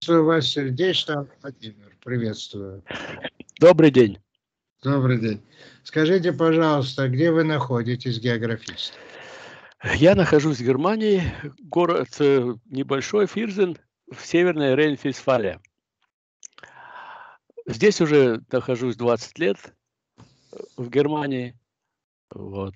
Приветствую вас сердечно, Владимир. Приветствую. Добрый день. Добрый день. Скажите, пожалуйста, где вы находитесь географически? Я нахожусь в Германии, город небольшой, Фирзен, в Северной Рейн-Вестфалия. Здесь уже нахожусь 20 лет, в Германии. Вот.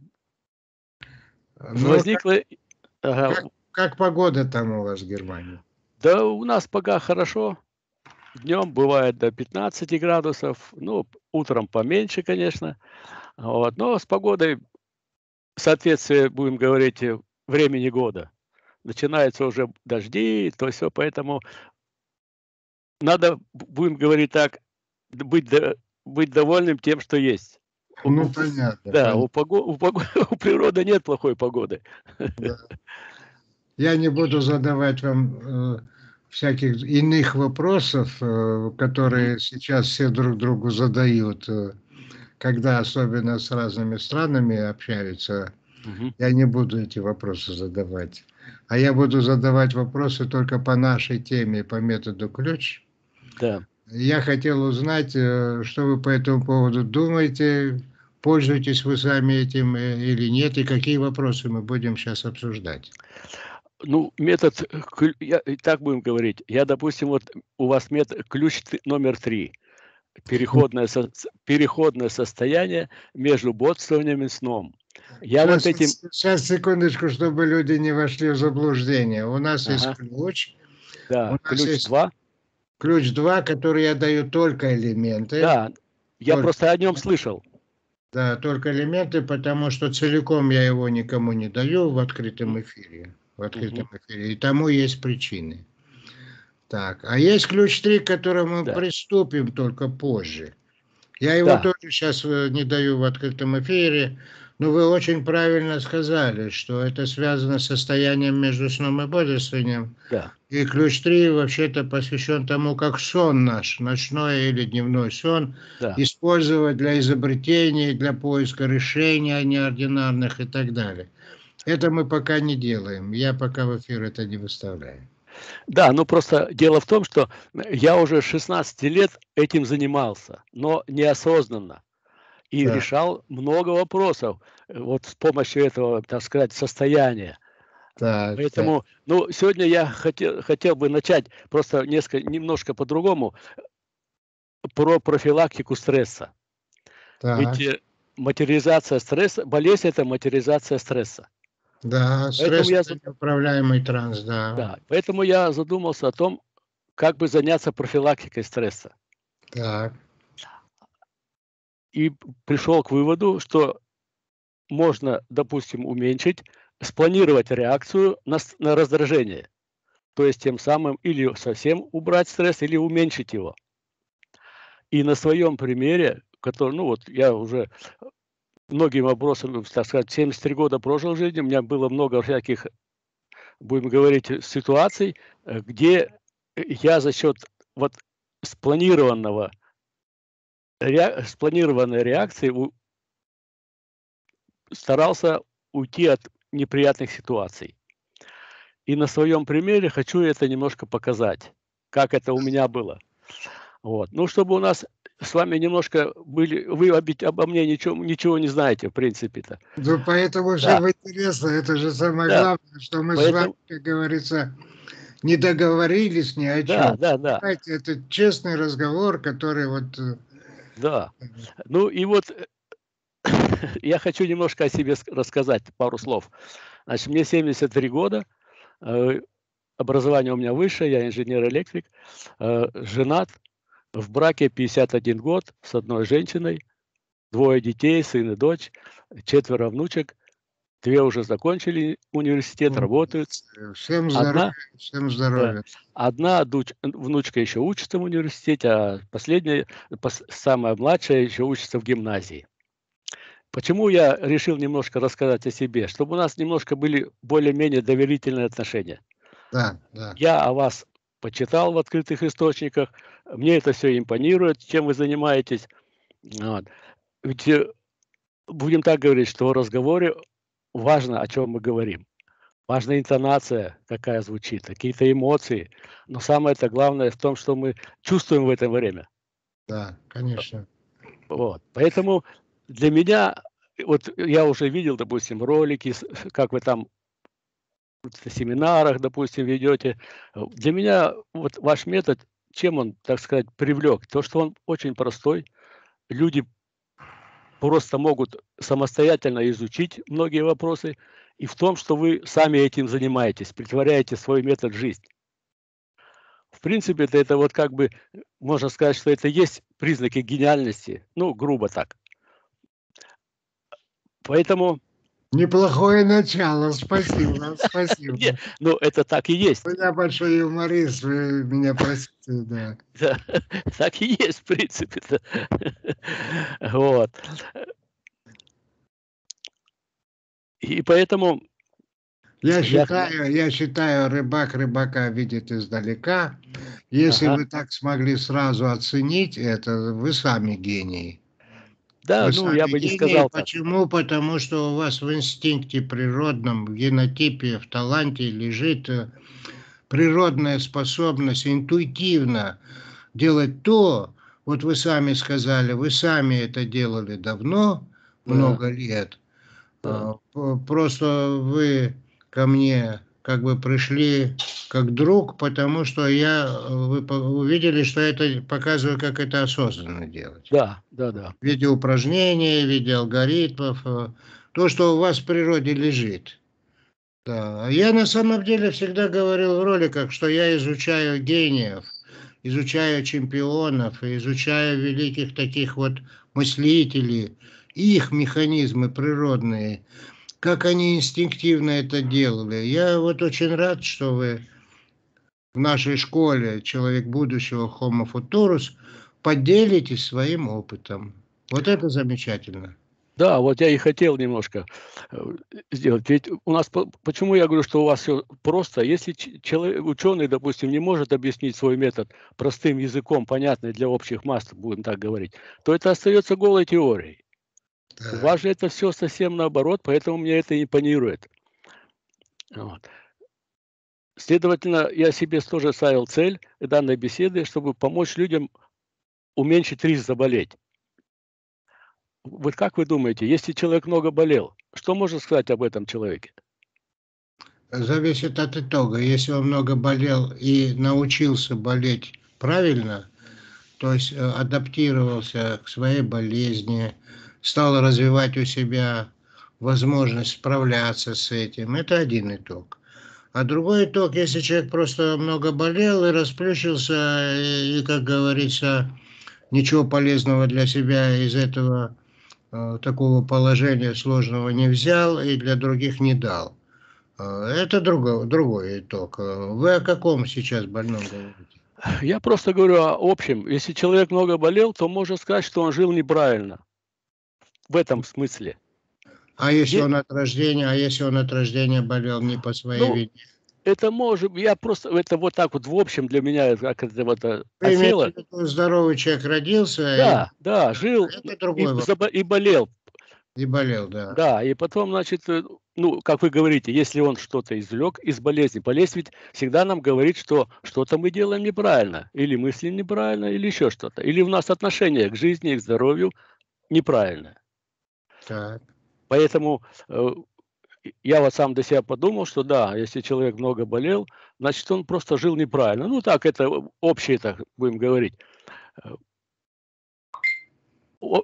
Возникла... Ага. Как погода там у вас в Германии? Да у нас пока хорошо. Днем бывает до 15 градусов, ну, утром поменьше, конечно. Вот. Но с погодой в соответствии, будем говорить, времени года. Начинаются уже дожди, то все, поэтому надо, будем говорить так, быть довольным тем, что есть. Ну, понятно. Да, понятно. у природы нет плохой погоды. Да. Я не буду задавать вам всяких иных вопросов, которые сейчас все друг другу задают, когда особенно с разными странами общаются. Я не буду эти вопросы задавать. А я буду задавать вопросы только по нашей теме, по методу ключ. Да. Я хотел узнать, что вы по этому поводу думаете, пользуетесь вы сами этим или нет, и какие вопросы мы будем сейчас обсуждать. Ну, метод, так будем говорить. Я, допустим, вот у вас метод ключ номер 3. Переходное состояние между бодрствованием и сном. Сейчас, секундочку, чтобы люди не вошли в заблуждение. У нас есть ключ. Да, у нас ключ есть 2. Ключ 2, который я даю только элементы. Да, я просто о нем слышал. Да, только элементы, потому что целиком я его никому не даю в открытом эфире. И тому есть причины. Так, а есть ключ 3, к которому мы приступим только позже. Я его тоже сейчас не даю в открытом эфире, но вы очень правильно сказали, что это связано с состоянием между сном и бодрствованием. Да. И ключ 3 вообще-то посвящен тому, как сон наш, ночной или дневной сон, использовать для изобретений, для поиска решений неординарных и так далее. Это мы пока не делаем. Я пока в эфир это не выставляю. Да, но просто дело в том, что я уже 16 лет этим занимался, но неосознанно. И решал много вопросов вот с помощью этого, так сказать, состояния. Поэтому, ну, сегодня я хотел бы начать просто немножко по-другому про профилактику стресса. Ведь материализация стресса, болезнь – это материализация стресса. Да, стресс – это неуправляемый транс, да. Да, поэтому я задумался о том, как бы заняться профилактикой стресса. Так. И пришел к выводу, что можно, допустим, уменьшить, спланировать реакцию на раздражение. То есть тем самым или совсем убрать стресс, или уменьшить его. И на своем примере, который, ну вот я уже многими вопросами, так сказать, 73 года прожил в жизни, у меня было много всяких, будем говорить, ситуаций, где я за счет вот спланированной реакции старался уйти от неприятных ситуаций. И на своем примере хочу это немножко показать, как это у меня было. Вот. Ну, чтобы у нас с вами немножко были... Вы обо мне ничего не знаете, в принципе-то. Ну, поэтому же интересно. Это же самое главное, что мы с вами, как говорится, не договорились ни о чем. Да. Понимаете, это честный разговор, который вот... Да. Ну, и вот я хочу немножко о себе рассказать, пару слов. Значит, мне 73 года, образование у меня высшее, я инженер-электрик, женат, в браке 51 год с одной женщиной, 2 детей, сын и дочь, 4 внучек, 2 уже закончили университет, работают. Всем здоровья, всем здоровья. Одна внучка еще учится в университете, а последняя, самая младшая, еще учится в гимназии. Почему я решил немножко рассказать о себе? Чтобы у нас немножко были более-менее доверительные отношения. Да. Я о вас почитал в открытых источниках, мне это все импонирует, чем вы занимаетесь. Вот. Ведь будем так говорить, что в разговоре важно, о чем мы говорим. важна интонация, какая звучит, какие-то эмоции. Но самое-то главное в том, что мы чувствуем в это время. Да, конечно. Вот. Поэтому для меня, вот я уже видел, допустим, ролики, как вы там в семинарах, допустим, ведете. Для меня вот ваш метод, чем он, так сказать, привлек? То, что он очень простой. Люди просто могут самостоятельно изучить многие вопросы. И в том, что вы сами этим занимаетесь, притворяете свой метод в жизнь. В принципе, это вот как бы, можно сказать, что это есть признаки гениальности, ну, грубо так. Поэтому, Неплохое начало, спасибо, не, спасибо. ну, это так и есть. Я большой юморист, вы меня простите, да. Да, так и есть, в принципе-то. Вот. И поэтому я Я считаю, рыбак рыбака видит издалека. Если ага. вы так смогли сразу оценить это, вы сами гений. Да, Вы ну, я сами бы не гений. сказал так. Почему? Потому что у вас в инстинкте природном, в генотипе, в таланте лежит природная способность интуитивно делать то, вот вы сами сказали, вы сами это делали давно, Да, много лет. да. Просто вы ко мне как бы пришли как друг, потому что вы увидели, что это показываю, как это осознанно делать. Да, да-да. В виде упражнений, в виде алгоритмов, то, что у вас в природе лежит. Да. А я на самом деле всегда говорил в роликах, что я изучаю гениев, изучаю чемпионов, изучаю великих таких вот мыслителей, их механизмы природные, как они инстинктивно это делали. Я вот очень рад, что вы в нашей школе «Человек будущего» Homo Futurus поделитесь своим опытом. Вот это замечательно. Да, вот я и хотел немножко сделать. Ведь у нас, почему я говорю, что у вас все просто? Если человек, ученый, допустим, не может объяснить свой метод простым языком, понятный для общих масс, будем так говорить, то это остается голой теорией. У Так. вас же это все совсем наоборот, поэтому мне это импонирует. Вот. Следовательно, я себе тоже ставил цель данной беседы, чтобы помочь людям уменьшить риск заболеть. Вот как вы думаете, если человек много болел, что можно сказать об этом человеке? Зависит от итога. Если он много болел и научился болеть правильно, то есть адаптировался к своей болезни, стал развивать у себя возможность справляться с этим, это один итог. А другой итог, если человек просто много болел и расплющился, и, как говорится, ничего полезного для себя из этого такого положения сложного не взял и для других не дал. Это другой итог. Вы о каком сейчас больном говорите? Я просто говорю о общем. Если человек много болел, то можно сказать, что он жил неправильно. В этом смысле. Е А если он от рождения болел не по своей ну, вине? это может я просто это вот так вот в общем для меня, как это вот, Вы имеете осело. в виду, здоровый человек родился, и Да, да, жил это другой вопрос. и болел. И болел, да. Да, и потом, значит, ну, как вы говорите, если он что-то извлек из болезни, болезнь ведь всегда нам говорит, что что-то мы делаем неправильно, или мыслим неправильно, или еще что-то, или у нас отношение к жизни, к здоровью неправильное. Так. Поэтому я вот сам для себя подумал, что да, если человек много болел, значит, он просто жил неправильно. Ну, так, это общее, так будем говорить. Э, о-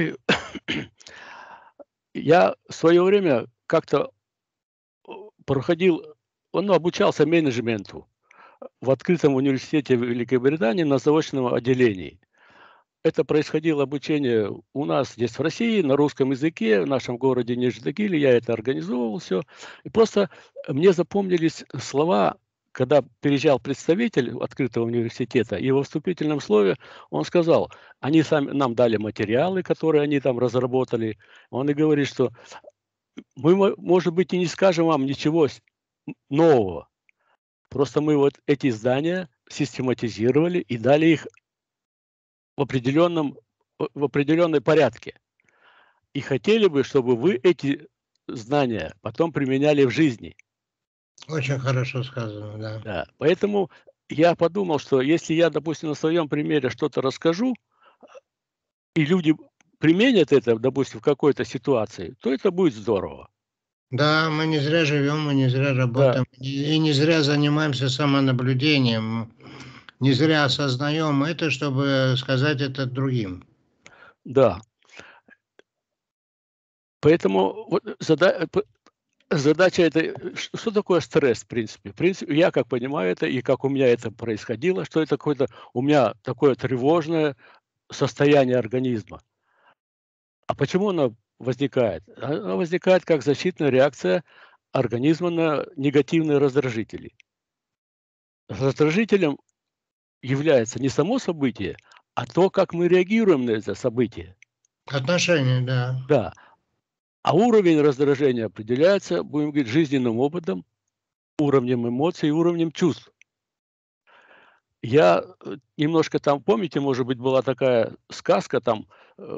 Я в свое время как-то проходил, ну, обучался менеджменту в открытом университете Великобритании на заочном отделении. Это происходило обучение у нас здесь в России на русском языке, в нашем городе Нижний Тагиле. Я это организовывал все. И просто мне запомнились слова, когда приезжал представитель открытого университета, и во вступительном слове он сказал, они сами нам дали материалы, которые они там разработали. Он и говорит, что мы, может быть, и не скажем вам ничего нового. Просто мы вот эти знания систематизировали и дали их в определенной порядке. И хотели бы, чтобы вы эти знания потом применяли в жизни. Очень хорошо сказано, да. Да. Поэтому я подумал, что если я, допустим, на своем примере что-то расскажу, и люди применят это, допустим, в какой-то ситуации, то это будет здорово. Да, мы не зря живем, мы не зря Да, работаем, и не зря занимаемся самонаблюдением, не зря осознаем это, чтобы сказать это другим. да. Поэтому вот задача это, что такое стресс, в принципе? В принципе, я как понимаю это, и как у меня это происходило, что это какое-то у меня такое тревожное состояние организма. А почему оно возникает? Оно возникает как защитная реакция организма на негативные раздражители. Раздражителем является не само событие, а то, как мы реагируем на это событие. Отношения, да. Да. А уровень раздражения определяется, будем говорить, жизненным опытом, уровнем эмоций, уровнем чувств. Я немножко там, помните, может быть, была такая сказка там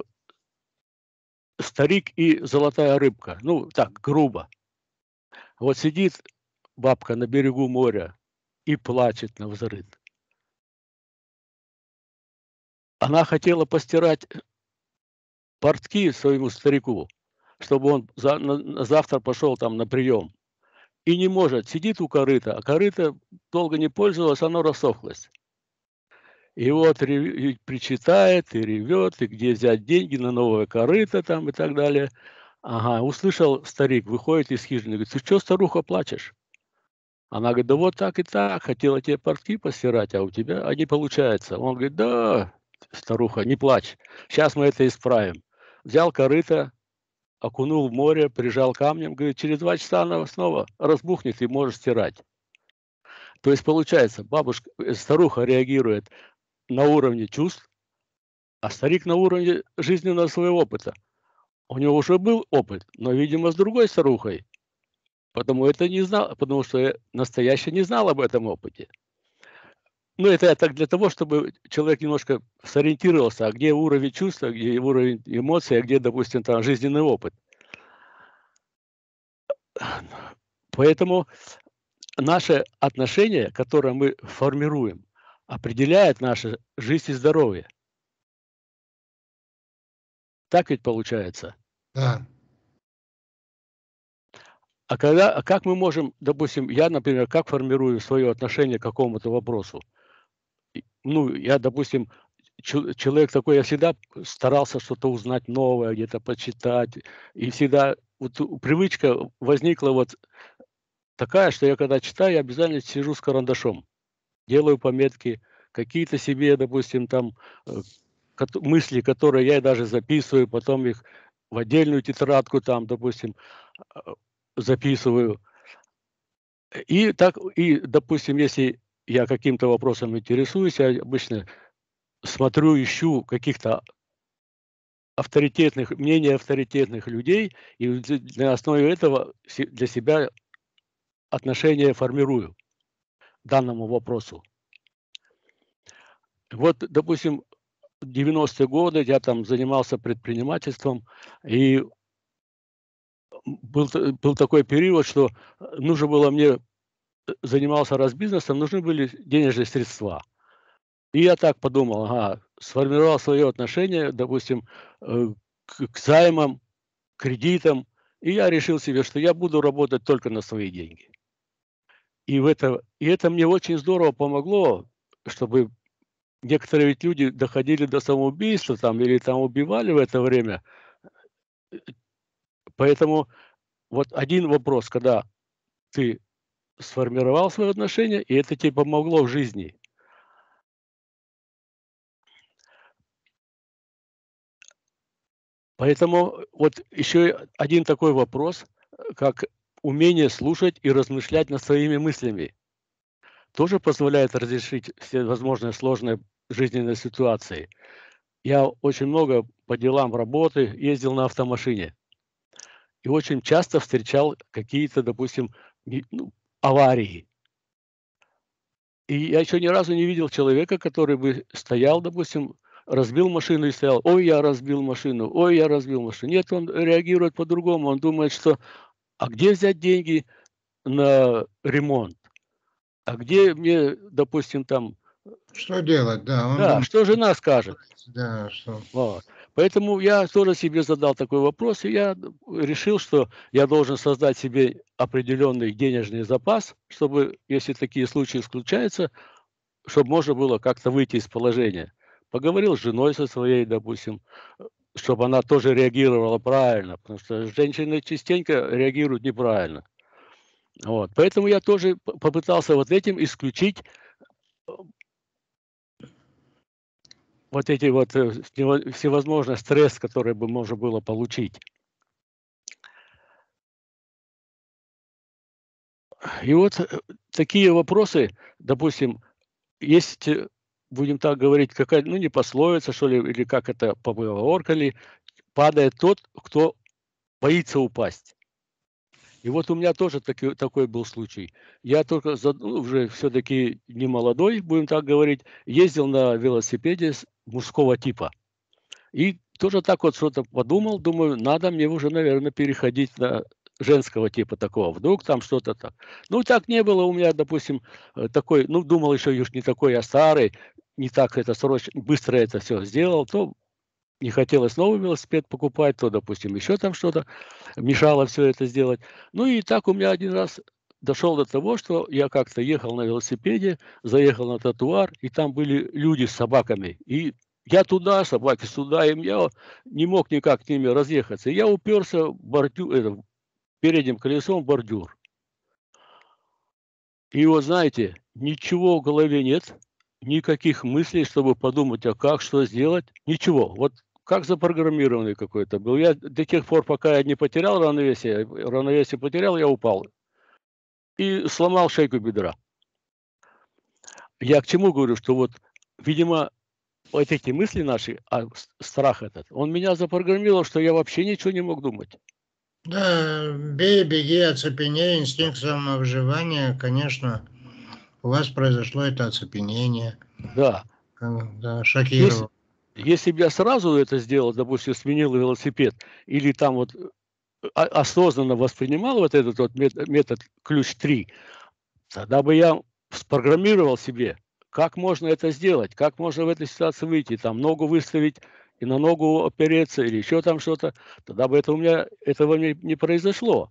«Старик и золотая рыбка». Ну, так, грубо. Вот сидит бабка на берегу моря и плачет навзрыд. Она хотела постирать портки своему старику, чтобы он на завтра пошел там на прием. И не может, сидит у корыта, а корыто долго не пользовалось, оно рассохлось. И вот и причитает, и ревет, и где взять деньги на новое корыто там и так далее. Ага, услышал старик, выходит из хижины, говорит: ты что, старуха, плачешь? Она говорит: да вот так и так, хотела тебе портки постирать, а у тебя не получается. Он говорит: да, старуха, не плачь, сейчас мы это исправим. Взял корыто, окунул в море, прижал камнем, говорит: через 2 часа она снова разбухнет и можешь стирать. То есть получается, старуха реагирует на уровне чувств, а старик на уровне жизненного своего опыта. У него уже был опыт, но, видимо, с другой старухой. Потому что настоящая не знал об этом опыте. Ну, это я так для того, чтобы человек немножко сориентировался, а где уровень чувства, где уровень эмоций, а где, допустим, там жизненный опыт. Поэтому наше отношение, которое мы формируем, определяет нашу жизнь и здоровье. Так ведь получается? Да. А как мы можем, допустим, я, например, как формирую свое отношение к какому-то вопросу? Ну, я, допустим, человек такой, я всегда старался что-то узнать новое, где-то почитать. И всегда вот привычка возникла вот такая, что я когда читаю, я обязательно сижу с карандашом, делаю пометки, какие-то себе, допустим, там э, мысли, которые я даже записываю, потом их в отдельную тетрадку там, допустим, э, записываю. Допустим, если я каким-то вопросом интересуюсь, я обычно смотрю, ищу каких-то мнений авторитетных людей, и на основе этого для себя отношение формирую к данному вопросу. Вот, допустим, в 90-е годы я там занимался предпринимательством, и был такой период, что нужно было мне, занимался бизнесом, нужны были денежные средства. И я так подумал, ага, сформировал свое отношение, допустим, к займам, кредитам, и я решил себе, что я буду работать только на свои деньги. И это мне очень здорово помогло, чтобы некоторые ведь люди доходили до самоубийства там или там убивали в это время. Поэтому вот один вопрос, когда ты сформировал свое отношение, и это тебе помогло в жизни. Поэтому вот еще один такой вопрос, как умение слушать и размышлять над своими мыслями. Тоже позволяет разрешить все возможные сложные жизненные ситуации. Я очень много по делам работы ездил на автомашине и очень часто встречал какие-то, допустим, аварии. И я еще ни разу не видел человека, который бы стоял, допустим, разбил машину и стоял: ой, я разбил машину, ой, я разбил машину. Нет, он реагирует по-другому. Он думает, что а где взять деньги на ремонт. А где мне, допустим, там... Что делать, да, он Да, думает, что жена скажет? да, что... Вот. Поэтому я тоже себе задал такой вопрос, и я решил, что я должен создать себе определенный денежный запас, чтобы, если такие случаи случаются, чтобы можно было как-то выйти из положения. Поговорил с женой со своей, допустим, чтобы она тоже реагировала правильно, потому что женщины частенько реагируют неправильно. Вот. Поэтому я тоже попытался вот этим исключить вот эти вот всевозможный стресс, который бы можно было получить. И вот такие вопросы, допустим, есть, будем так говорить, какая, ну, не пословица, что ли, или как это, поговорка ли, падает тот, кто боится упасть. И вот у меня тоже такой был случай. Я только уже все-таки не молодой, будем так говорить, ездил на велосипеде мужского типа. И тоже так вот что-то подумал, думаю, надо мне уже, наверное, переходить на женского типа такого. Вдруг там что-то так. Ну, так не было у меня, допустим, такой, ну, думал еще уж не такой я старый, не так это срочно, быстро это все сделал, то не хотелось новый велосипед покупать, то, допустим, еще там что-то мешало все это сделать. Ну и так у меня один раз дошел до того, что я как-то ехал на велосипеде, заехал на тротуар, и там были люди с собаками. И я туда, собаки сюда, и я не мог никак с ними разъехаться. И я уперся передним колесом в бордюр. И вот знаете, ничего в голове нет, никаких мыслей, чтобы подумать, а как, что сделать, ничего. Вот как запрограммированный какой-то был. Я до тех пор, пока я не потерял равновесие потерял, я упал и сломал шейку бедра. Я к чему говорю, что вот, видимо, вот эти мысли наши, страх этот, он меня запрограммировал, что я вообще ничего не мог думать. Да, бей, беги, оцепеней, инстинкт самовыживания, конечно, у вас произошло это оцепенение, Да. да, шокировало. Если бы я сразу это сделал, допустим, сменил велосипед, или там вот осознанно воспринимал вот этот вот метод ключ 3, тогда бы я спрограммировал себе, как можно это сделать, как можно в этой ситуации выйти, там ногу выставить и на ногу опереться или еще там что-то, тогда бы этого не произошло.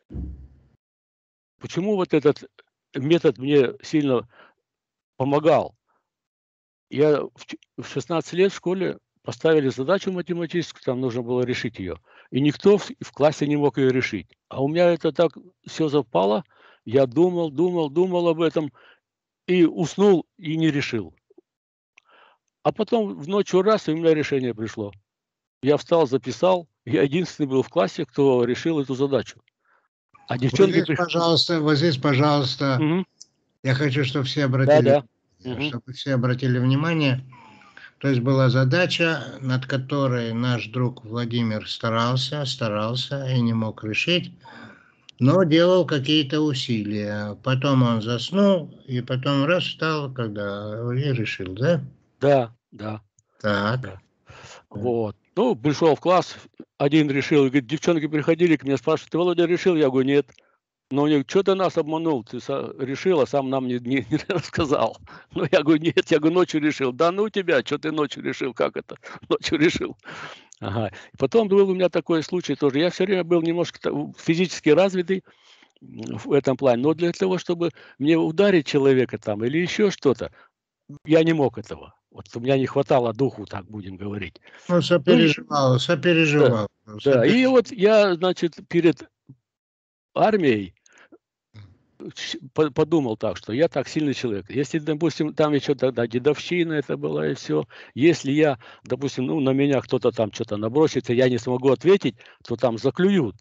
Почему вот этот метод мне сильно помогал? Я в 16 лет в школе поставили задачу математическую, там нужно было решить ее. И никто в классе не мог ее решить. А у меня это так все запало. Я думал об этом и уснул, и не решил. А потом в ночью раз, и у меня решение пришло. Я встал, записал. Я единственный был в классе, кто решил эту задачу. А девчонки Вот здесь, пожалуйста, Мгм. я хочу, чтобы все Да. обратили внимание. То есть была задача, над которой наш друг Владимир старался и не мог решить, но делал какие-то усилия. Потом он заснул, и потом раз встал, когда и решил, да? Да. Так. Вот. Ну, пришел в класс, один решил, говорит, девчонки приходили к мне, спрашивают, ты, Володя, решил? Я говорю, нет. Но они говорят, что ты нас обманул, ты решил, а сам нам не рассказал. Ну, я говорю, нет, я говорю, ночью решил. Да ну тебя, что ты ночью решил, как это? Ночью решил. Ага. И потом был у меня такой случай тоже. Я все время был немножко физически развитый в этом плане, но для того, чтобы мне ударить человека там или еще что-то, я не мог этого. Вот у меня не хватало духу, так будем говорить. Ну, Ну, сопереживал, да, сопереживал. да. И вот я, значит, перед армией подумал так, что я так сильный человек. Если, допустим, там еще тогда дедовщина это была и все. Если я, допустим, ну, на меня кто-то там что-то набросится, я не смогу ответить, то там заклюют.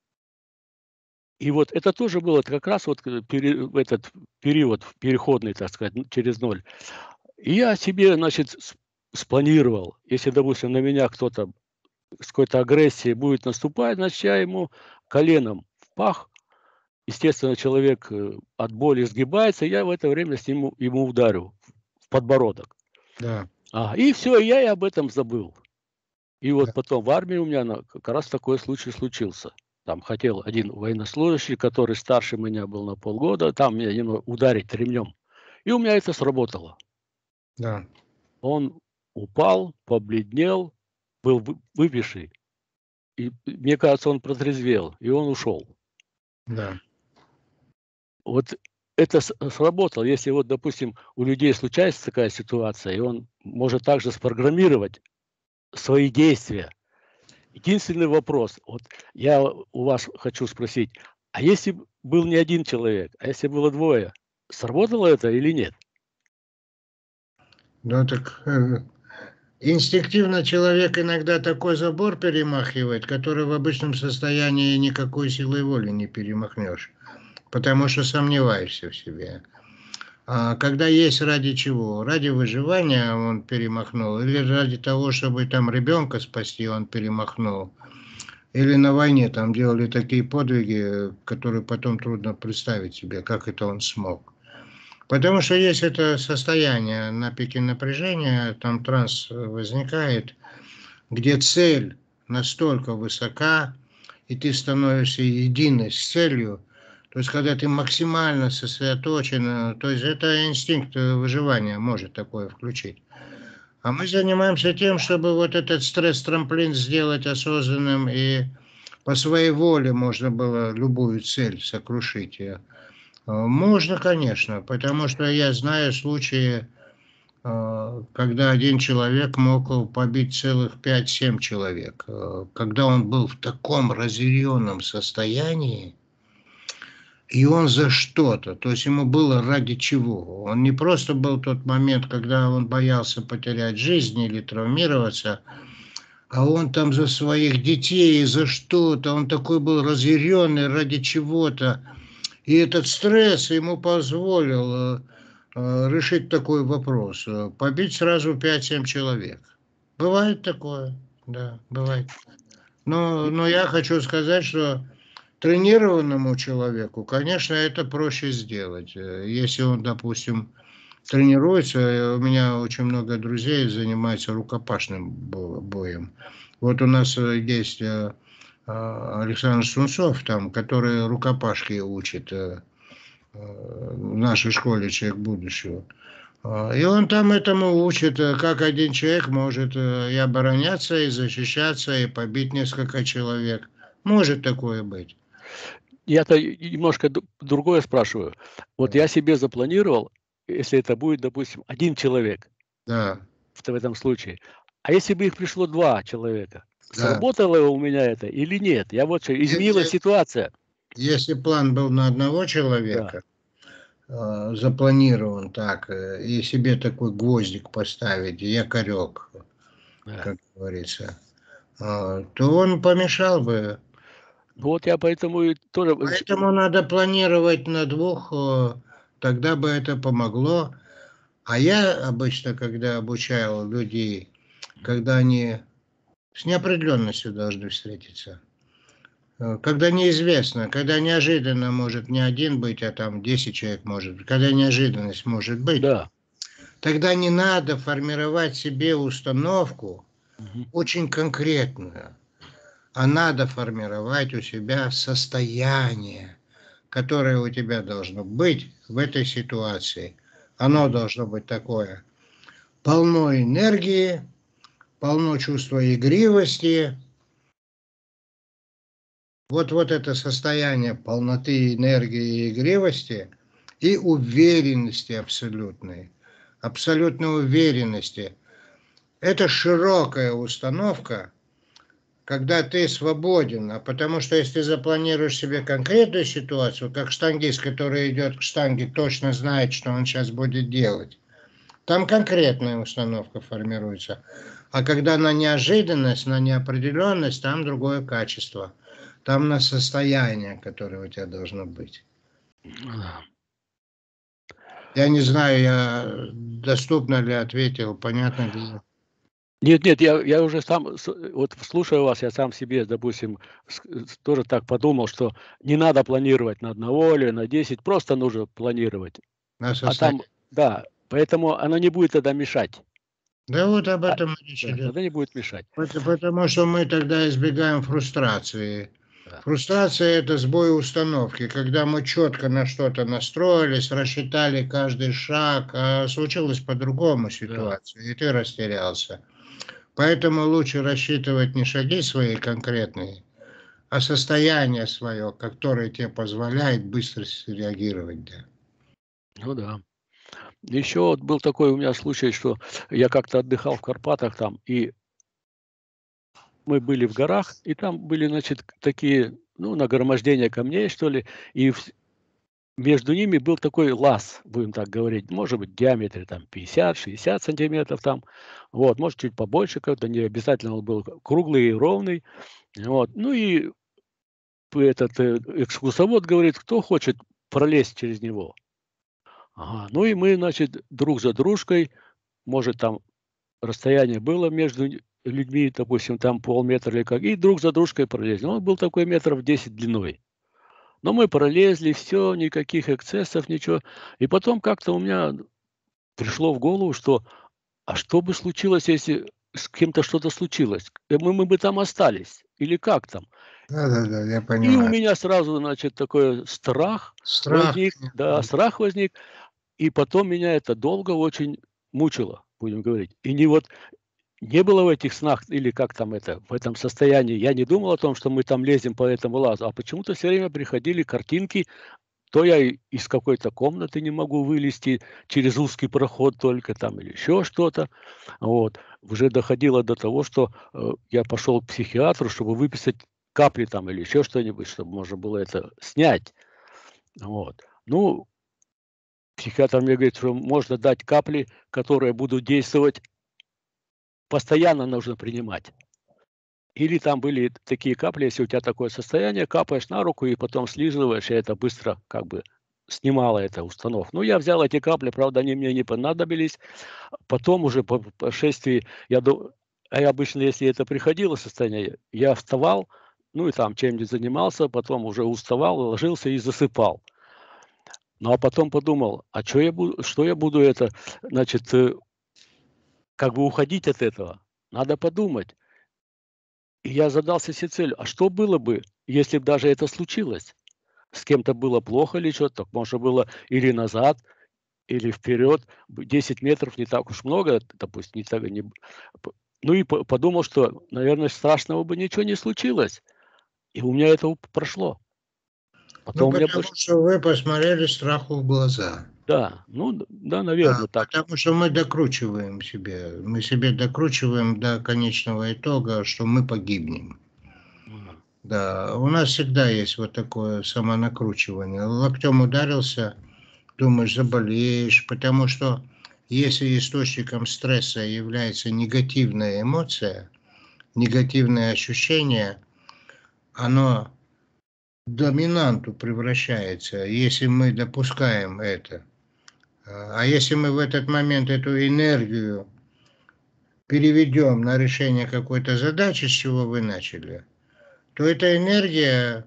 И вот это тоже было как раз вот в этот период переходный, так сказать, через ноль. И я себе, значит, спланировал, если, допустим, на меня кто-то с какой-то агрессией будет наступать, значит, я ему коленом в пах. Естественно, человек от боли сгибается, я в это время ему ударю в подбородок. Да. И все, я и об этом забыл. И вот Да. потом в армии у меня как раз такой случай случился. там хотел один военнослужащий, который старше меня был на полгода, там меня немного ударить ремнем. И у меня это сработало. Да. Он упал, побледнел, был выпивший. И мне кажется, он протрезвел, и он ушел. Да. Вот это сработало. Если вот, допустим, у людей случается такая ситуация, и он может также спрограммировать свои действия. Единственный вопрос, вот я у вас хочу спросить, а если был не один человек, а если было двое, сработало это или нет? Ну так инстинктивно человек иногда такой забор перемахивает, который в обычном состоянии никакой силой воли не перемахнешь, потому что сомневаешься в себе. А когда есть ради чего? Ради выживания он перемахнул, или ради того, чтобы там ребенка спасти, он перемахнул. Или на войне там делали такие подвиги, которые потом трудно представить себе, как это он смог. Потому что есть это состояние на пике напряжения, там транс возникает, где цель настолько высока, и ты становишься единой с целью. То есть, когда ты максимально сосредоточен, то есть это инстинкт выживания может такое включить. А мы занимаемся тем, чтобы вот этот стресс-трамплин сделать осознанным, и по своей воле можно было любую цель сокрушить. Можно, конечно, потому что я знаю случаи, когда один человек мог побить целых 5-7 человек. Когда он был в таком разъяренном состоянии, и он за что-то, то есть ему было ради чего. Он не просто был тот момент, когда он боялся потерять жизнь или травмироваться, а он там за своих детей, за что-то. Он такой был разъяренный ради чего-то. И этот стресс ему позволил решить такой вопрос. Побить сразу 5-7 человек. Бывает такое, да, бывает. Но я хочу сказать, что тренированному человеку, конечно, это проще сделать. Если он, допустим, тренируется, у меня очень много друзей занимаются рукопашным боем. Вот у нас есть Александр Сунцов, там, который рукопашки учит в нашей школе «Человек будущего». И он там этому учит, как один человек может и обороняться, и защищаться, и побить несколько человек. Может такое быть. Я-то немножко другое спрашиваю. Вот я себе запланировал, если это будет, допустим, один человек Да, в этом случае, а если бы их пришло два человека, да. сработало у меня это или нет? Я вот что, изменилась Если, ситуация. если план был на одного Да, человека, запланирован так, и себе такой гвоздик поставить, якорек, да. как говорится, то он помешал бы. Ну вот я поэтому и тоже Поэтому надо планировать на двух, тогда бы это помогло. А я обычно, когда обучаю людей, когда они с неопределенностью должны встретиться, когда неизвестно, когда неожиданно может не один быть, а там 10 человек может быть, когда неожиданность может быть, да. тогда не надо формировать себе установку Мгм. очень конкретную, а надо формировать у себя состояние, которое у тебя должно быть в этой ситуации. Оно Мгм. должно быть такое: полно энергии, полно чувства игривости. Вот это состояние полноты, энергии и игривости и уверенности абсолютной. Абсолютной уверенности. Это широкая установка, когда ты свободен. А потому что если ты запланируешь себе конкретную ситуацию, как штангист, который идет к штанге, точно знает, что он сейчас будет делать, там конкретная установка формируется. А когда на неожиданность, на неопределенность, там другое качество. Там на состояние, которое у тебя должно быть. Да. Я не знаю, я доступно ли ответил, понятно ли. Нет, нет, я уже сам, вот слушая вас, я сам себе, допустим, тоже так подумал, что не надо планировать на одного или на 10, просто нужно планировать. На А там, состояние. да, поэтому оно не будет тогда мешать. Да вот об А, этом и речь да, идет. тогда не будет мешать. Потому что мы тогда избегаем фрустрации. Да. Фрустрация – это сбой установки, когда мы четко на что-то настроились, рассчитали каждый шаг, а случилась по-другому Да. ситуация, и ты растерялся. Поэтому лучше рассчитывать не шаги свои конкретные, а состояние свое, которое тебе позволяет быстро реагировать. Да. Ну да. Еще вот был такой у меня случай, что я как-то отдыхал в Карпатах там, и мы были в горах, и там были, значит, такие, ну, нагромождения камней, что ли, и между ними был такой лаз, будем так говорить, может быть, в диаметре там 50-60 сантиметров там, вот, может, чуть побольше, как-то не обязательно он был круглый и ровный, вот. Ну и этот экскурсовод говорит, кто хочет пролезть через него. Ага. Ну и мы, значит, друг за дружкой, может, там расстояние было между людьми, допустим, там полметра или как, и друг за дружкой пролезли. Он был такой метров 10 длиной. Но мы пролезли, все, никаких эксцессов, ничего. И потом как-то у меня пришло в голову, что, а что бы случилось, если с кем-то что-то случилось? Мы бы там остались. Или как там? Да, я И у понимаю. меня сразу, значит, такой страх Страх. возник, да, страх возник. И потом меня это долго очень мучило, будем говорить. И не было в этих снах, или как там это, в этом состоянии, я не думал о том, что мы там лезем по этому лазу, а почему-то все время приходили картинки, то я из какой-то комнаты не могу вылезти, через узкий проход только там, или еще что-то. Вот. Уже доходило до того, что я пошел к психиатру, чтобы выписать капли там или еще что-нибудь, чтобы можно было это снять. Вот. Ну, психиатр мне говорит, что можно дать капли, которые будут действовать, постоянно нужно принимать. Или там были такие капли, если у тебя такое состояние, капаешь на руку и потом слизываешь, и это быстро как бы снимало эту установку. Ну, я взял эти капли, правда, они мне не понадобились. Потом уже по шествии, а я обычно, если это приходило состояние, я вставал, ну и там чем-нибудь занимался, потом уже уставал, ложился и засыпал. Ну, а потом подумал, а что я буду это, значит, как бы уходить от этого? Надо подумать. И я задался себе целью, а что было бы, если бы даже это случилось? С кем-то было плохо или что-то, можно было или назад, или вперед. 10 метров не так уж много, допустим, не так, ну и подумал, что, наверное, страшного бы ничего не случилось. И у меня это прошло. Ну, Потом у меня потому больше, что вы посмотрели страху в глаза. да, ну, да, Да, наверное, так. потому что мы докручиваем себе. Мы себе докручиваем до конечного итога, что мы погибнем. Ага. Да, у нас всегда есть вот такое самонакручивание. Локтем ударился, думаешь, заболеешь, потому что если источником стресса является негативная эмоция, негативное ощущение, оно в доминанту превращается, если мы допускаем это. А если мы в этот момент эту энергию переведем на решение какой-то задачи, с чего вы начали, то эта энергия,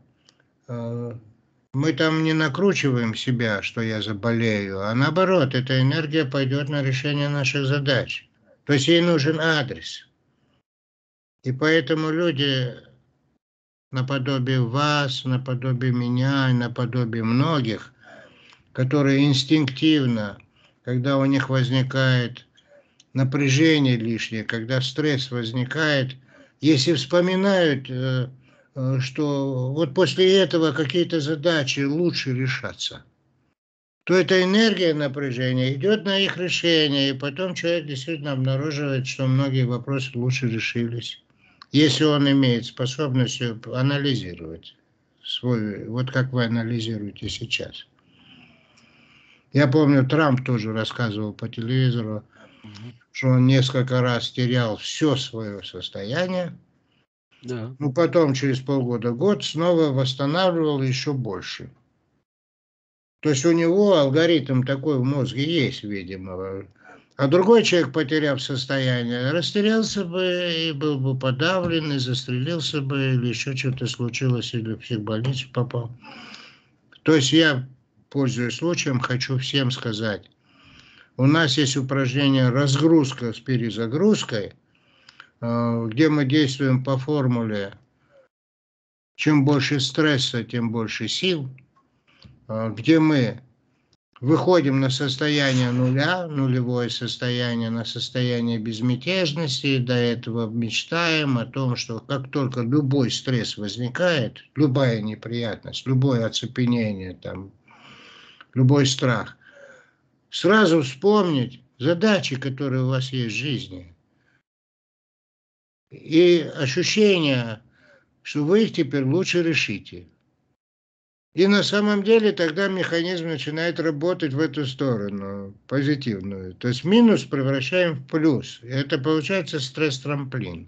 мы там не накручиваем себя, что я заболею, а наоборот, эта энергия пойдет на решение наших задач. То есть ей нужен адрес. И поэтому люди наподобие вас, наподобие меня, наподобие многих, которые инстинктивно, когда у них возникает напряжение лишнее, когда стресс возникает, если вспоминают, что вот после этого какие-то задачи лучше решаться, то эта энергия напряжения идет на их решение, и потом человек действительно обнаруживает, что многие вопросы лучше решились, если он имеет способность анализировать свой, вот как вы анализируете сейчас. Я помню, Трамп тоже рассказывал по телевизору, Мгм. что он несколько раз терял все свое состояние, Да. но потом через полгода, год снова восстанавливал еще больше. То есть у него алгоритм такой в мозге есть, видимо. А другой человек, потеряв состояние, растерялся бы и был бы подавлен, и застрелился бы, или еще что-то случилось, или в психбольницу попал. То есть я, пользуясь случаем, хочу всем сказать, у нас есть упражнение «разгрузка с перезагрузкой», где мы действуем по формуле чем больше стресса, тем больше сил, где мы выходим на состояние нуля, нулевое состояние, на состояние безмятежности, и до этого мечтаем о том, что как только любой стресс возникает, любая неприятность, любое оцепенение, там, любой страх, сразу вспомнить задачи, которые у вас есть в жизни, и ощущение, что вы их теперь лучше решите. И на самом деле тогда механизм начинает работать в эту сторону, позитивную. То есть минус превращаем в плюс. И это получается стресс-трамплин.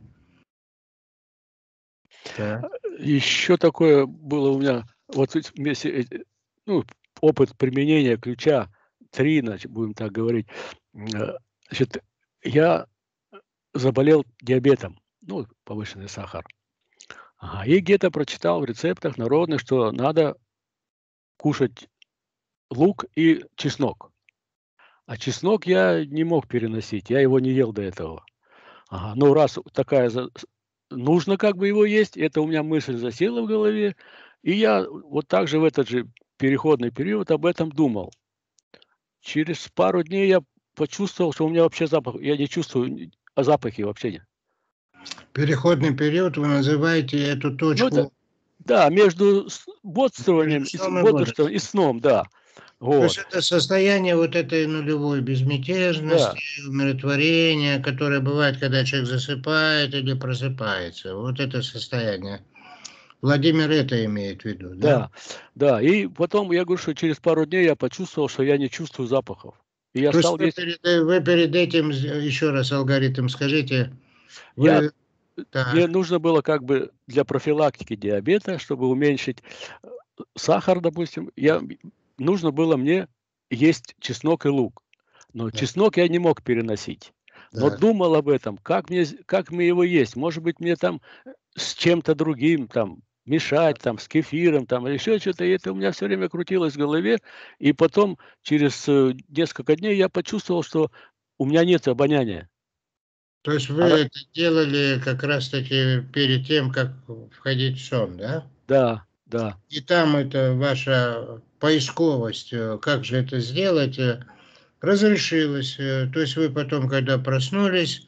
Так. Еще такое было у меня, вот вместе, ну, опыт применения ключа 3, значит, будем так говорить. Значит, я заболел диабетом, ну, повышенный сахар. Ага, и где-то прочитал в рецептах народных, что надо кушать лук и чеснок. А чеснок я не мог переносить, я его не ел до этого. Ага, ну раз такая нужно как бы его есть, это у меня мысль засела в голове, и я вот так же в этот же переходный период об этом думал. Через пару дней я почувствовал, что у меня вообще запах, я не чувствую запахи вообще нет. Переходный период вы называете эту Ну, точку. это, да, между бодрствованием Между сном и бодрствованием. и сном, да. То есть Вот, это состояние вот этой нулевой безмятежности, да, умиротворения, которое бывает, когда человек засыпает или просыпается. Вот это состояние. Владимир это имеет в виду, да? да, да. И потом я говорю, что через пару дней я почувствовал, что я не чувствую запахов. И я То есть стал есть. вы перед этим, еще раз алгоритм скажите, Я вы, Мне так, нужно было как бы для профилактики диабета, чтобы уменьшить сахар, допустим, нужно было мне есть чеснок и лук. Но да, чеснок я не мог переносить. Но так. думал об этом, как мне его есть. Может быть, мне там с чем-то другим там мешать, там, с кефиром, там, или еще что-то. И это у меня все время крутилось в голове. И потом, через несколько дней, я почувствовал, что у меня нет обоняния. То есть вы А ра- это делали как раз-таки перед тем, как входить в сон, да? Да, да. И там это ваша поисковость, как же это сделать, разрешилась. То есть вы потом, когда проснулись,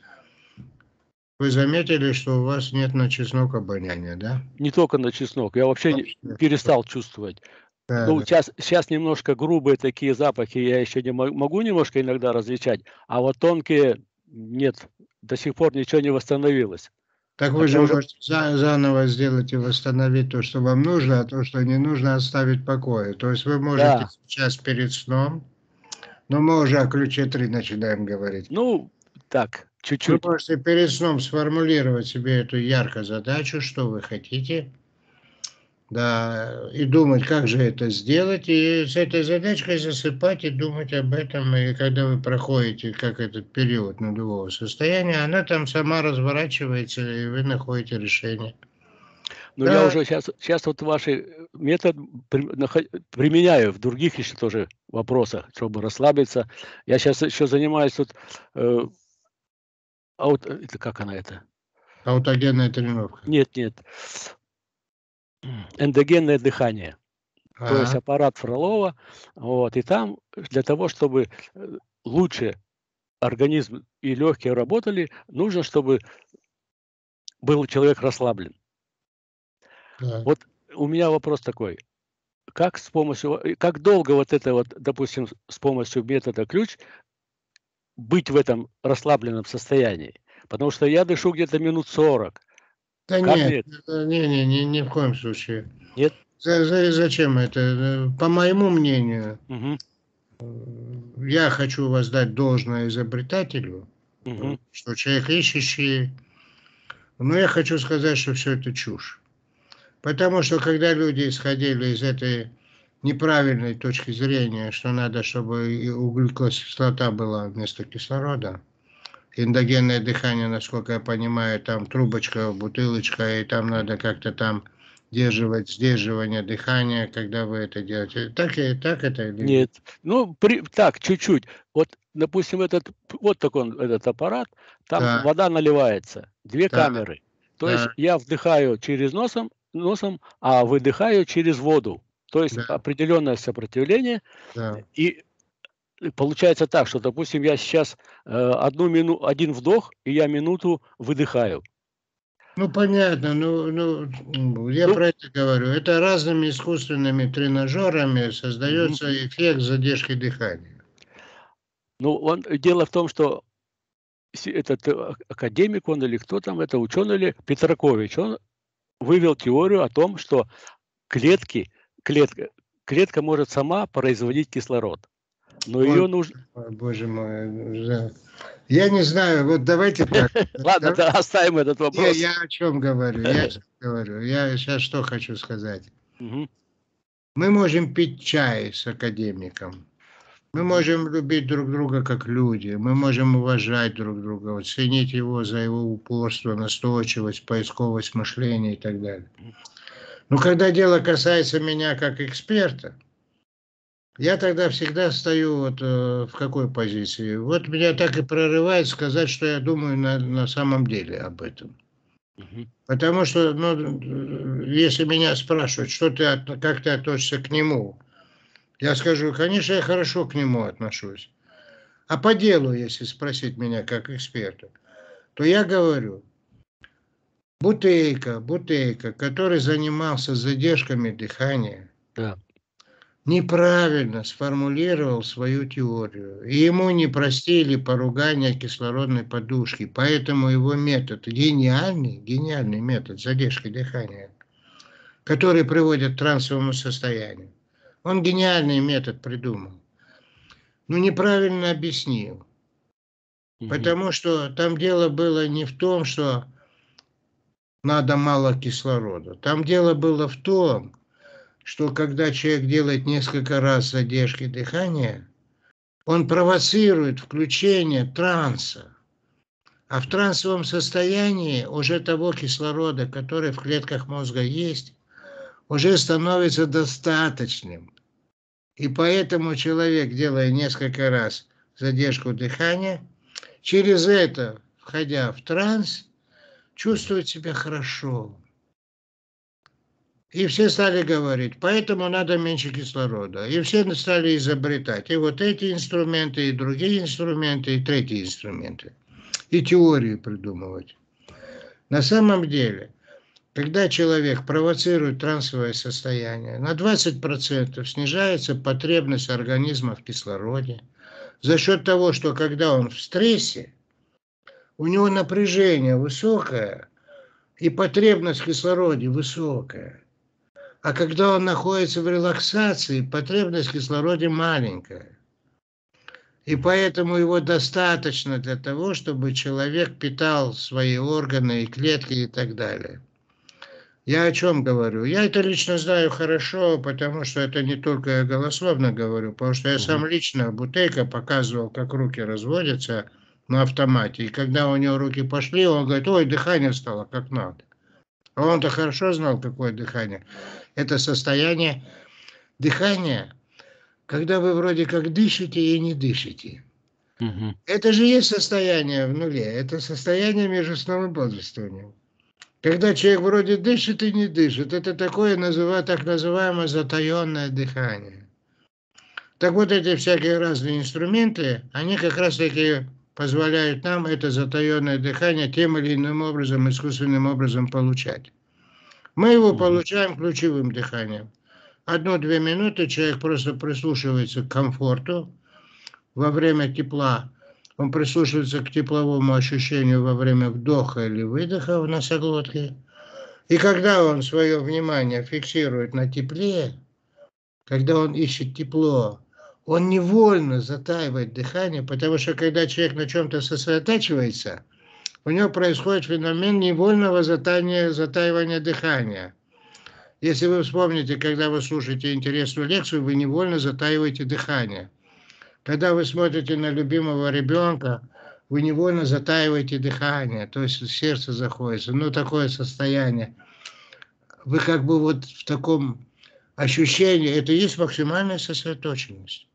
вы заметили, что у вас нет на чеснок обоняния, да? Не только на чеснок. Я вообще Вообще. перестал чувствовать. Да, Ну, да. сейчас немножко грубые такие запахи я еще не могу немножко иногда различать, а вот тонкие нет, до сих пор ничего не восстановилось. Так вы Хотя же уже, можете заново сделать и восстановить то, что вам нужно, а то, что не нужно, оставить в покое. То есть вы можете да, сейчас перед сном, но мы уже о ключе 3 начинаем говорить. ну, так, Вы чуть-чуть. можете перед сном сформулировать себе эту ярко задачу, что вы хотите, да, и думать, как же это сделать, и с этой задачкой засыпать и думать об этом. И когда вы проходите, как этот период нулевого состояния, она там сама разворачивается, и вы находите решение. Но я Да, уже сейчас вот ваши метод применяю в других еще тоже вопросах, чтобы расслабиться. Я сейчас еще занимаюсь вот, э, это как она это? аутогенная тренировка. Нет, нет, эндогенное дыхание. То есть А, аппарат Фролова. Вот, и там для того, чтобы лучше организм и легкие работали, нужно, чтобы был человек расслаблен. да. Вот у меня вопрос такой. Как долго вот это вот, допустим, с помощью метода ключ быть в этом расслабленном состоянии? Потому что я дышу где-то минут 40. Да Как нет, мне это? ни в коем случае. Нет? Зачем это? По моему мнению, Мгм, я хочу воздать должное изобретателю, мгм. что человек ищущий, но я хочу сказать, что все это чушь. Потому что когда люди исходили из этой неправильной точки зрения, что надо, чтобы и углекислота была вместо кислорода, эндогенное дыхание, насколько я понимаю, там трубочка, бутылочка, и там надо как-то там сдерживание дыхания, когда вы это делаете. Так это или... Нет. Ну, так, чуть-чуть. Вот, допустим, вот такой этот аппарат, там Да, вода наливается, 2 да, камеры. То есть да, я вдыхаю через носом, а выдыхаю через воду. То есть Да, определенное сопротивление. да. И получается так, что, допустим, я сейчас один вдох, и я минуту выдыхаю. Ну, понятно, я Ну, про это говорю. Это разными искусственными тренажерами мгм. создается эффект задержки дыхания. Дело в том, что этот академик, он или кто там, это ученый ли, Петракович, он вывел теорию о том, что клетки, клетка, клетка может сама производить кислород, но Ой, ее нужно... боже мой, да. Я не знаю, вот давайте так. Ладно, да, оставим этот вопрос. Я о чем говорю? Я о чём говорю. Я сейчас что хочу сказать. Мгм, Мы можем пить чай с академиком. Мы мгм, можем любить друг друга как люди. Мы можем уважать друг друга, вот ценить его за его упорство, настойчивость, поисковость мышления и так далее. мгм, Но когда дело касается меня как эксперта, я тогда всегда стою в какой позиции? Вот меня так и прорывает сказать, что я думаю на самом деле об этом. мгм, Потому что, если меня спрашивают, как ты относишься к нему, я скажу, конечно, я хорошо к нему отношусь. А по делу, если спросить меня как эксперта, то я говорю, Бутейко, который занимался задержками дыхания, да. неправильно сформулировал свою теорию. И ему не простили поругания кислородной подушки. Поэтому его метод, гениальный метод задержки дыхания, который приводит к трансовому состоянию. Он гениальный метод придумал. Но неправильно объяснил. Мгм, Потому что там дело было не в том, что надо мало кислорода. Там дело было в том, что когда человек делает несколько раз задержки дыхания, он провоцирует включение транса. А в трансовом состоянии уже того кислорода, который в клетках мозга есть, уже становится достаточным. И поэтому человек, делая несколько раз задержку дыхания, через это, входя в транс, чувствует себя хорошо. И все стали говорить, поэтому надо меньше кислорода. И все стали изобретать. И вот эти инструменты, и другие инструменты, и третьи инструменты. И теорию придумывать. На самом деле, когда человек провоцирует трансовое состояние, на 20% снижается потребность организма в кислороде. За счет того, что когда он в стрессе, у него напряжение высокое, и потребность в кислороде высокая. А когда он находится в релаксации, потребность в кислороде маленькая. И поэтому его достаточно для того, чтобы человек питал свои органы и клетки и так далее. Я о чем говорю? Я это лично знаю хорошо, потому что это не только я голословно говорю, потому что я мгм, сам лично Бутейко показывал, как руки разводятся на автомате. И когда у него руки пошли, он говорит, ой, дыхание стало как надо. А он-то хорошо знал, какое дыхание. Это состояние дыхания, когда вы вроде как дышите и не дышите. мгм. Это же есть состояние в нуле. Это состояние между сном и бодрствованием. Когда человек вроде дышит и не дышит, это такое так называемое затаенное дыхание. Так вот эти всякие разные инструменты, они как раз таки позволяют нам это затаенное дыхание тем или иным образом, искусственным образом получать. Мы его Мгм. получаем ключевым дыханием. 1-2 минуты человек просто прислушивается к комфорту во время тепла. Он прислушивается к тепловому ощущению во время вдоха или выдоха в носоглотке. И когда он свое внимание фиксирует на тепле, когда он ищет тепло, он невольно затаивает дыхание, потому что когда человек на чем-то сосредотачивается, у него происходит феномен невольного затаивания дыхания. Если вы вспомните, когда вы слушаете интересную лекцию, вы невольно затаиваете дыхание. Когда вы смотрите на любимого ребенка, вы невольно затаиваете дыхание, то есть сердце заходится. Ну, такое состояние. Вы как бы вот в таком ощущении, это и есть максимальная сосредоточенность.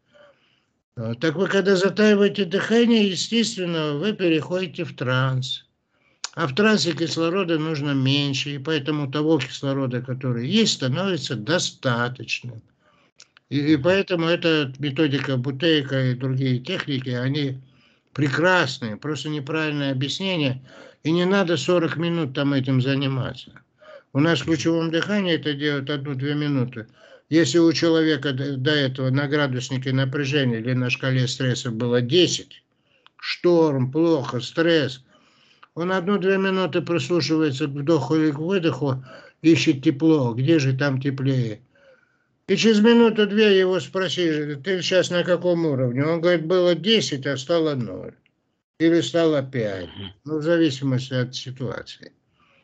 Так вы когда затаиваете дыхание, естественно, вы переходите в транс. А в трансе кислорода нужно меньше, и поэтому того кислорода, который есть, становится достаточным. И поэтому эта методика Бутейка и другие техники, они прекрасные, просто неправильное объяснение, и не надо 40 минут там этим заниматься. У нас в ключевом дыхании это делают 1-2 минуты. Если у человека до этого на градуснике напряжения или на шкале стресса было 10, шторм, плохо, стресс, он 1-2 минуты прислушивается к вдоху или к выдоху, ищет тепло, где же там теплее. И через минуту-две его спросили, ты сейчас на каком уровне? Он говорит, было 10, а стало 0. Или стало 5. Ну, в зависимости от ситуации.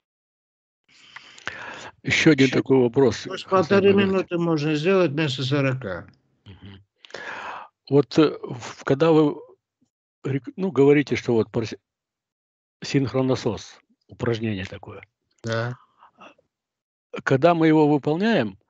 Еще один такой вопрос. То есть 1,5 минуты можно сделать вместо 40. Вот когда вы говорите, что вот синхронасос, упражнение такое. Да. Когда мы его выполняем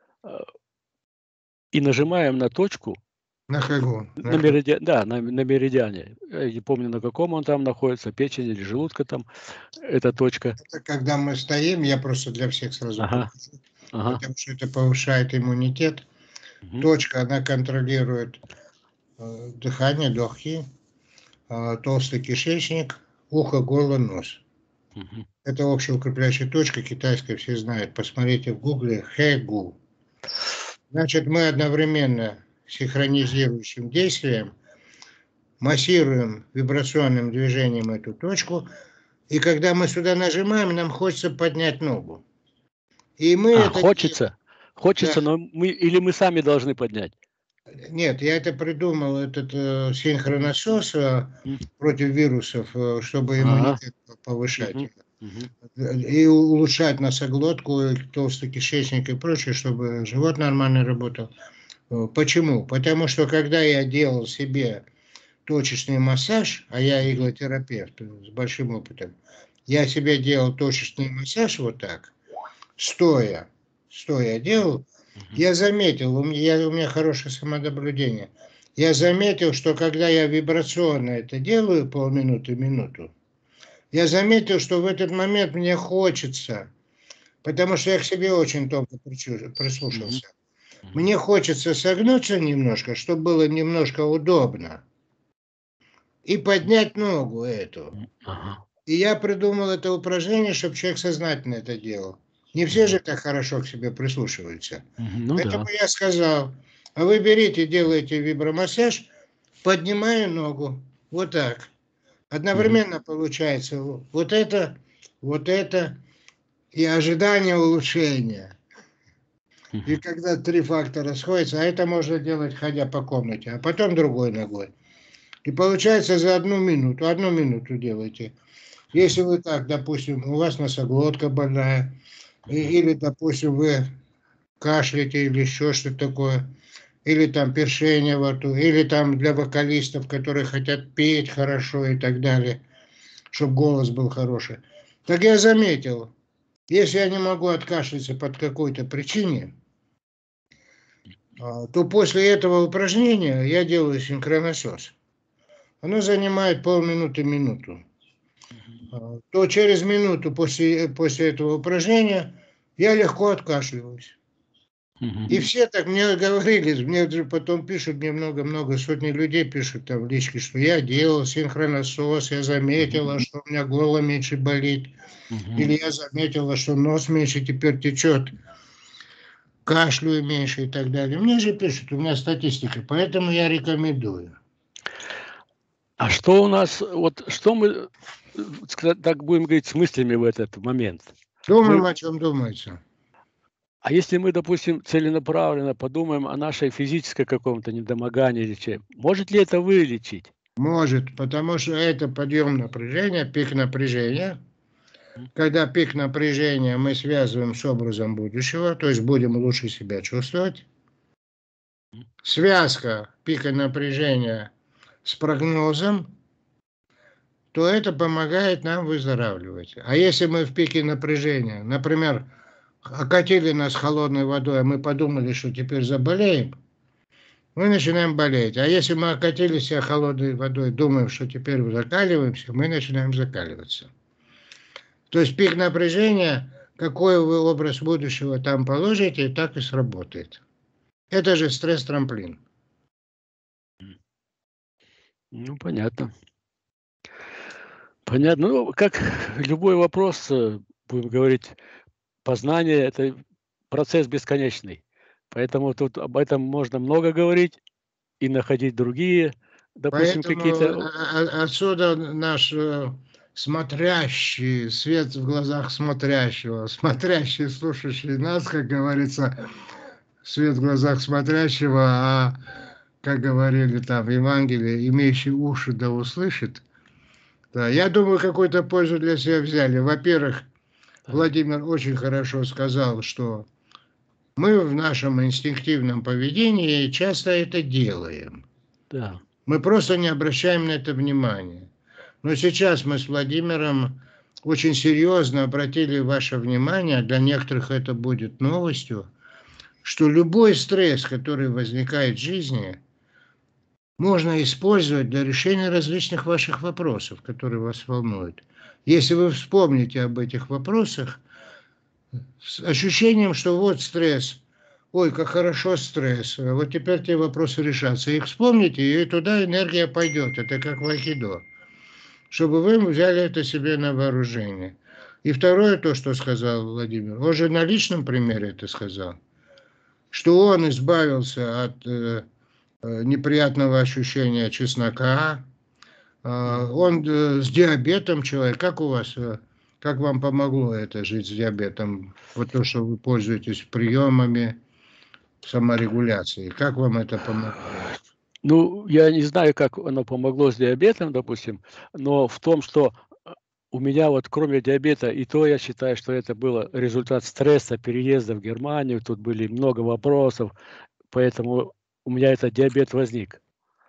и нажимаем на точку, На кого? на меридиане. Я не помню, на каком он там находится, печень или желудка там, эта точка. Это когда мы стоим, я просто для всех сразу покажу, потому что это повышает иммунитет. Точка, она контролирует дыхание, легкие, толстый кишечник, ухо, горло, нос. Это общеукрепляющая точка, китайская, все знают. Посмотрите в гугле Хэгу. Значит, мы одновременно синхронизирующим действием массируем вибрационным движением эту точку, и когда мы сюда нажимаем, нам хочется поднять ногу. И мы это хочется, да. Но мы сами должны поднять. Нет, я это придумал, этот синхронасос против вирусов, чтобы иммунитет повышать. И улучшать носоглотку, толстый кишечник и прочее, чтобы живот нормально работал. Почему? Потому что когда я делал себе точечный массаж, а я иглотерапевт с большим опытом, я себе делал точечный массаж вот так, стоя делал, я заметил, у меня хорошее самонаблюдение, я заметил, что когда я вибрационно это делаю полминуты-минуту, я заметил, что в этот момент мне хочется, потому что я к себе очень тонко прислушался, мне хочется согнуться немножко, чтобы было немножко удобно, и поднять ногу эту. И я придумал это упражнение, чтобы человек сознательно это делал. Не все же так хорошо к себе прислушиваются. Поэтому я сказал, а вы берите, делайте вибромассаж, поднимая ногу. Вот так. Одновременно получается вот это и ожидание улучшения. И когда 3 фактора сходятся, а это можно делать, ходя по комнате, а потом другой ногой. И получается за 1 минуту делайте. Если вы так, допустим, у вас носоглотка больная, или, допустим, вы кашляете или еще что-то такое, или там першение во рту, или там для вокалистов, которые хотят петь хорошо и так далее, чтобы голос был хороший. Так я заметил, если я не могу откашляться по какой-то причине, то после этого упражнения я делаю синхронасос. Оно занимает полминуты-минуту. То через минуту после этого упражнения я легко откашливаюсь. И все так мне говорили, мне же потом пишут, мне много-много сотни людей пишут там в личке, что я делал синхронасос, я заметила, что у меня горло меньше болит, или я заметила, что нос меньше теперь течет, кашлю меньше и так далее. Мне же пишут, у меня статистика, поэтому я рекомендую. А что у нас, что мы, так будем говорить, с мыслями в этот момент? Думаем, о чем думается. А если мы, допустим, целенаправленно подумаем о нашей физической каком-то недомогании или чем, может ли это вылечить? Может, потому что это подъем напряжения, пик напряжения. Когда пик напряжения мы связываем с образом будущего, то есть будем лучше себя чувствовать. Связка пика напряжения с прогнозом, то это помогает нам выздоравливать. А если мы в пике напряжения, например, окатили нас холодной водой, а мы подумали, что теперь заболеем, мы начинаем болеть. А если мы окатили себя холодной водой, думаем, что теперь закаливаемся, мы начинаем закаливаться. То есть пик напряжения, какой вы образ будущего там положите, так и сработает. Это же стресс-трамплин. Ну, понятно. Понятно. Ну, как любой вопрос, будем говорить, познание – это процесс бесконечный. Поэтому тут об этом можно много говорить и находить другие, допустим, Поэтому какие-то… отсюда наш смотрящий, свет в глазах смотрящего, смотрящий, слушающий нас, как говорится, свет в глазах смотрящего, а, как говорили там в Евангелии, имеющий уши да услышит. Да, я думаю, какую-то пользу для себя взяли. Во-первых, Владимир очень хорошо сказал, что мы в нашем инстинктивном поведении часто это делаем. Да. Мы просто не обращаем на это внимания. Но сейчас мы с Владимиром очень серьезно обратили ваше внимание, для некоторых это будет новостью, что любой стресс, который возникает в жизни, можно использовать для решения различных ваших вопросов, которые вас волнуют. Если вы вспомните об этих вопросах с ощущением, что вот стресс, ой, как хорошо стресс, вот теперь те вопросы решатся. Их вспомните, и туда энергия пойдет. Это как в айкидо. Чтобы вы взяли это себе на вооружение. И второе, то, что сказал Владимир, он же на личном примере это сказал, что он избавился от неприятного ощущения чеснока, он с диабетом человек. Как у вас, как вам помогло это жить с диабетом? Вот то, что вы пользуетесь приемами саморегуляции. Как вам это помогло? Ну, я не знаю, как оно помогло с диабетом, допустим, но в том, что у меня вот кроме диабета, и то я считаю, что это был результат стресса, переезда в Германию, тут были много вопросов, поэтому у меня этот диабет возник.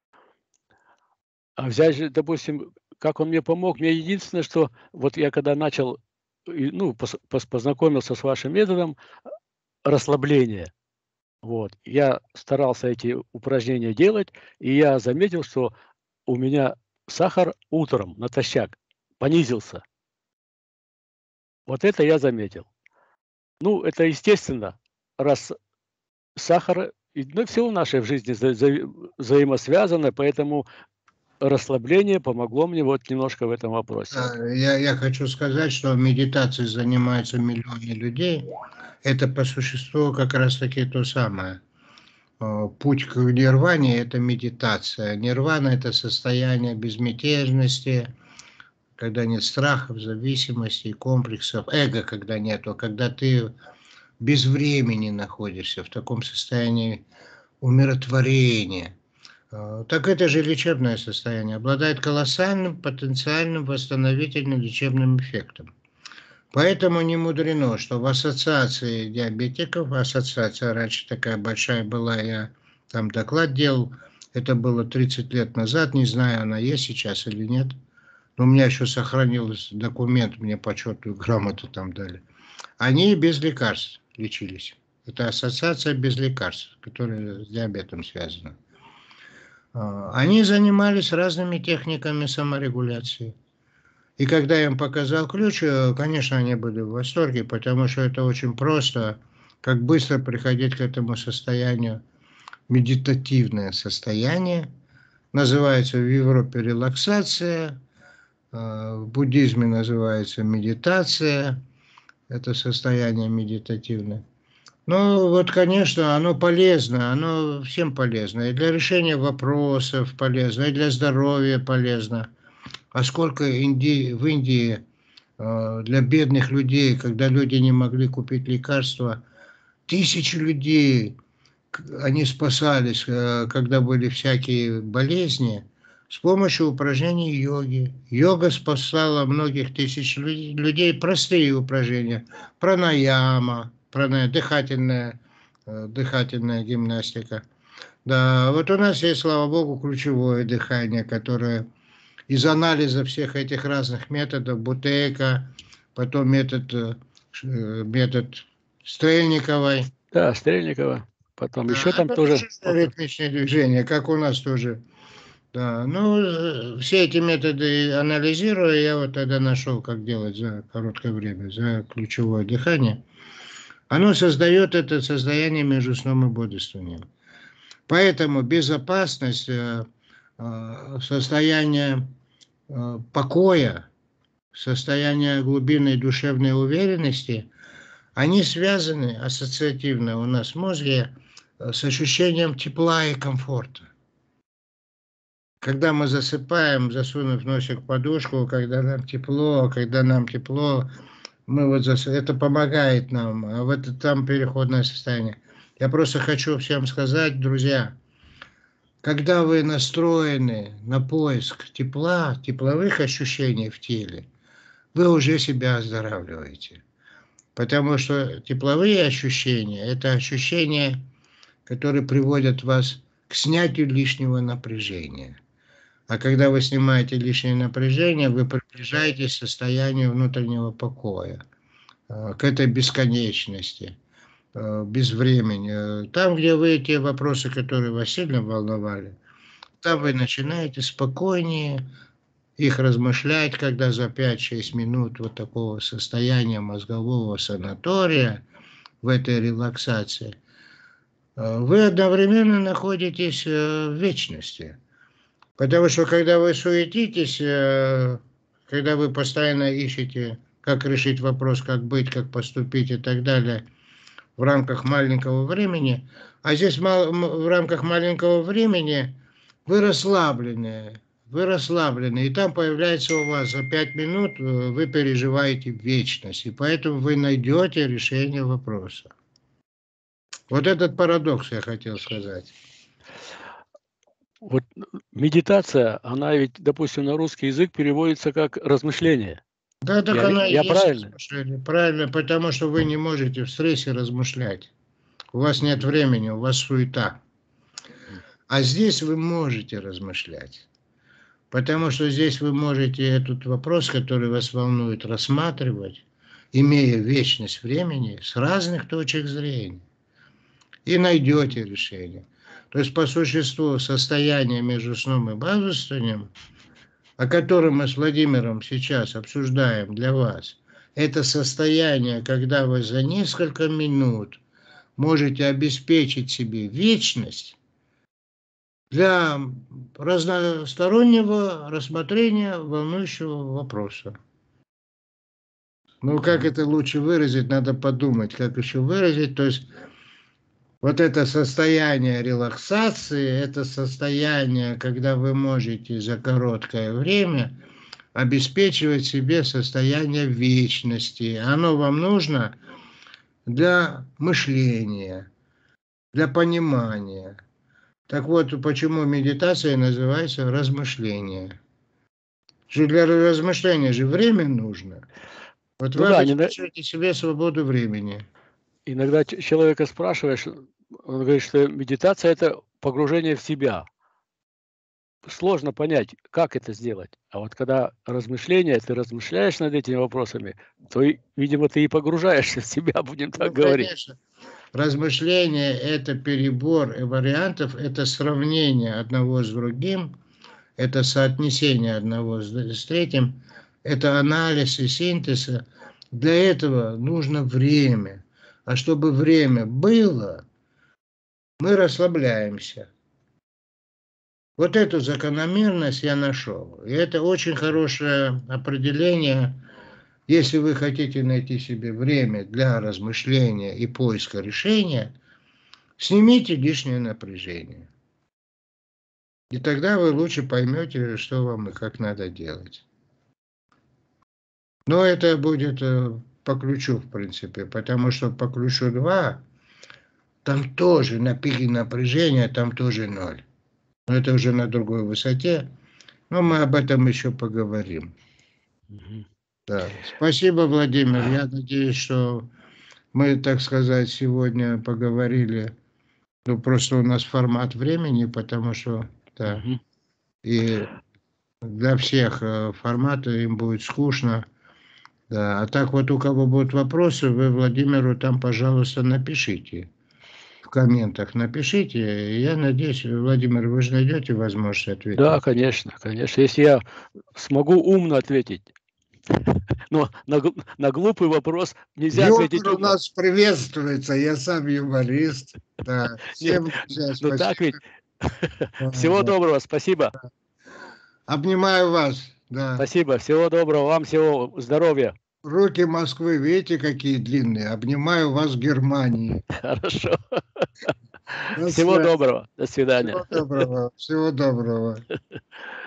А взять же, допустим, как он мне помог, мне единственное, что вот я когда начал, ну, познакомился с вашим методом расслабления, вот, я старался эти упражнения делать, и я заметил, что у меня сахар утром натощак понизился. Вот это я заметил. Ну, это естественно, раз сахар, ну, все в нашей жизни взаимосвязано, поэтому расслабление помогло мне вот немножко в этом вопросе. Я хочу сказать, что медитацией занимаются миллионы людей. Это по существу как раз-таки то самое. Путь к нирване – это медитация. Нирвана – это состояние безмятежности, когда нет страхов, зависимостей, комплексов, эго, когда нету, когда ты без времени находишься в таком состоянии умиротворения. Так это же лечебное состояние, обладает колоссальным потенциальным восстановительным лечебным эффектом. Поэтому не мудрено, что в ассоциации диабетиков, ассоциация раньше такая большая была, я там доклад делал, это было 30 лет назад, не знаю, она есть сейчас или нет, но у меня еще сохранился документ, мне почетную грамоту там дали. Они без лекарств лечились. Это ассоциация без лекарств, которая с диабетом связана. Они занимались разными техниками саморегуляции. И когда я им показал ключ, конечно, они были в восторге, потому что это очень просто, как быстро приходить к этому состоянию. Медитативное состояние. Называется в Европе релаксация, в буддизме называется медитация. Это состояние медитативное. Ну, вот, конечно, оно полезно, оно всем полезно. И для решения вопросов полезно, и для здоровья полезно. А сколько в Индии для бедных людей, когда люди не могли купить лекарства, тысячи людей, они спасались, когда были всякие болезни, с помощью упражнений йоги. Йога спасала многих тысяч людей, простые упражнения, пранаяма, дыхательная гимнастика. Да, вот у нас есть, слава богу, ключевое дыхание, которое из анализа всех этих разных методов, Бутейко, потом метод Стрельниковой. Да, Стрельникова, потом еще там Это тоже. тоже ритмичные движения, как у нас тоже Да, ну, все эти методы анализируя, я вот тогда нашел, как делать за короткое время, за ключевое дыхание. Оно создает это состояние между сном и бодрствованием. Поэтому безопасность, состояние покоя, состояние глубинной душевной уверенности, они связаны ассоциативно у нас в мозге с ощущением тепла и комфорта. Когда мы засыпаем, засунув носик в подушку, когда нам тепло, мы вот это помогает нам, а в это там переходное состояние. Я просто хочу всем сказать, друзья, когда вы настроены на поиск тепла, тепловых ощущений в теле, вы уже себя оздоравливаете. Потому что тепловые ощущения – это ощущения, которые приводят вас к снятию лишнего напряжения. А когда вы снимаете лишнее напряжение, вы приближаетесь к состоянию внутреннего покоя, к этой бесконечности, без времени. Там, где вы те вопросы, которые вас сильно волновали, там вы начинаете спокойнее их размышлять, когда за 5-6 минут вот такого состояния мозгового санатория, в этой релаксации, вы одновременно находитесь в вечности. Потому что когда вы суетитесь, когда вы постоянно ищете, как решить вопрос, как быть, как поступить и так далее в рамках маленького времени, а здесь в рамках маленького времени вы расслаблены, и там появляется у вас за 5 минут, вы переживаете вечность, и поэтому вы найдете решение вопроса. Вот этот парадокс я хотел сказать. Вот медитация, она ведь, допустим, на русский язык переводится как размышление. Да, так оно и Я есть правильно? размышление. Правильно, потому что вы не можете в стрессе размышлять. У вас нет времени, у вас суета. А здесь вы можете размышлять. Потому что здесь вы можете этот вопрос, который вас волнует, рассматривать, имея вечность времени с разных точек зрения. И найдете решение. То есть, по существу, состояние между сном и бодрствованием, о котором мы с Владимиром сейчас обсуждаем для вас, это состояние, когда вы за несколько минут можете обеспечить себе вечность для разностороннего рассмотрения волнующего вопроса. Ну, как это лучше выразить, надо подумать, как еще выразить. То есть, вот это состояние релаксации, это состояние, когда вы можете за короткое время обеспечивать себе состояние вечности. Оно вам нужно для мышления, для понимания. Так вот, почему медитация называется размышление. Для размышления же время нужно. Вот Ну вы да, обеспечиваете себе свободу времени. иногда человека спрашиваешь, он говорит, что медитация – это погружение в себя. Сложно понять, как это сделать. А вот когда размышления, ты размышляешь над этими вопросами, то, видимо, ты и погружаешься в себя, будем так Ну, говорить. конечно. Размышление – это перебор вариантов, это сравнение одного с другим, это соотнесение одного с третьим, это анализ и синтез. Для этого нужно время. А чтобы время было, мы расслабляемся. Вот эту закономерность я нашел. И это очень хорошее определение. Если вы хотите найти себе время для размышления и поиска решения, снимите лишнее напряжение. И тогда вы лучше поймете, что вам и как надо делать. Но это будет по ключу, в принципе, потому что по ключу 2 там тоже на пике напряжения, там тоже 0. Но это уже на другой высоте. Но мы об этом еще поговорим. Да. Спасибо, Владимир. Я надеюсь, что мы, так сказать, сегодня поговорили. Ну, просто у нас формат времени, потому что, да, и для всех формата им будет скучно. Да. А так вот, у кого будут вопросы, вы Владимиру там, пожалуйста, напишите. в комментах напишите. Я надеюсь, Владимир, вы же найдете возможность ответить. Да, конечно, конечно. Если я смогу умно ответить. Но на глупый вопрос нельзя ответить Юмор у умно. нас приветствуется, я сам юморист. Да. Нет, Всем, друзья, ну так ведь. спасибо. Да, Всего да. доброго, спасибо. Обнимаю вас. Да. Спасибо, всего доброго, вам всего здоровья. Руки Москвы, видите, какие длинные. Обнимаю вас в Германии. Хорошо. До Всего связи. доброго, до свидания. Всего доброго. Всего доброго.